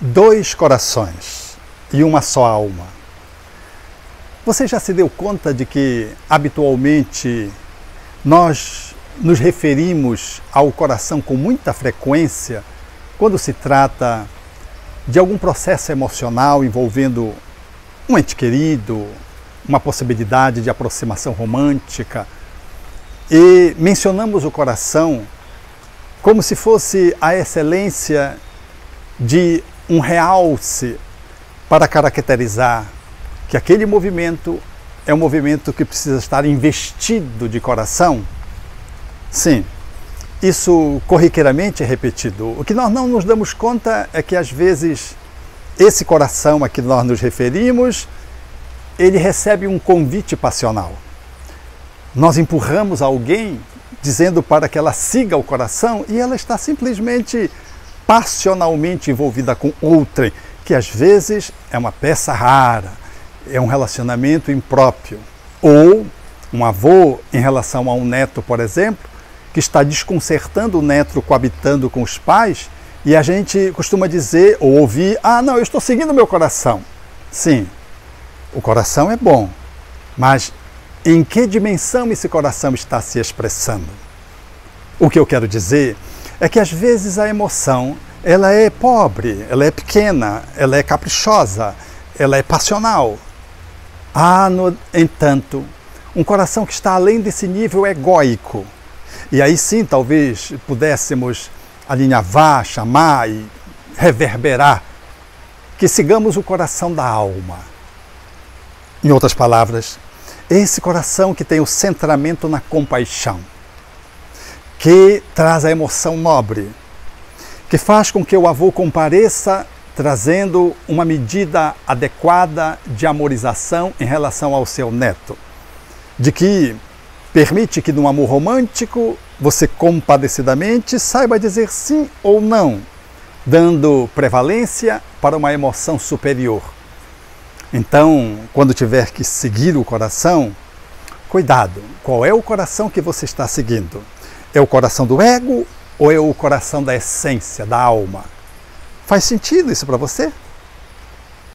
Dois corações e uma só alma. Você já se deu conta de que, habitualmente, nós nos referimos ao coração com muita frequência quando se trata de algum processo emocional envolvendo um ente querido, uma possibilidade de aproximação romântica, e mencionamos o coração como se fosse a excelência de um realce para caracterizar que aquele movimento é um movimento que precisa estar investido de coração? Sim, isso corriqueiramente é repetido. O que nós não nos damos conta é que, às vezes, esse coração a que nós nos referimos, ele recebe um convite passional. Nós empurramos alguém dizendo para que ela siga o coração e ela está simplesmente passionalmente envolvida com outrem, que às vezes é uma peça rara, é um relacionamento impróprio. Ou um avô em relação a um neto, por exemplo, que está desconcertando o neto coabitando com os pais, e a gente costuma dizer ou ouvir: ah, não, eu estou seguindo o meu coração. Sim, o coração é bom, mas em que dimensão esse coração está se expressando? O que eu quero dizer é que, às vezes, a emoção, ela é pobre, ela é pequena, ela é caprichosa, ela é passional. Há, no entanto, um coração que está além desse nível egóico. E aí sim, talvez pudéssemos alinhavar, chamar e reverberar que sigamos o coração da alma. Em outras palavras, esse coração que tem o centramento na compaixão, que traz a emoção nobre, que faz com que o avô compareça trazendo uma medida adequada de amorização em relação ao seu neto, de que permite que, num amor romântico, você compadecidamente saiba dizer sim ou não, dando prevalência para uma emoção superior. Então, quando tiver que seguir o coração, cuidado, qual é o coração que você está seguindo? É o coração do ego ou é o coração da essência, da alma? Faz sentido isso para você?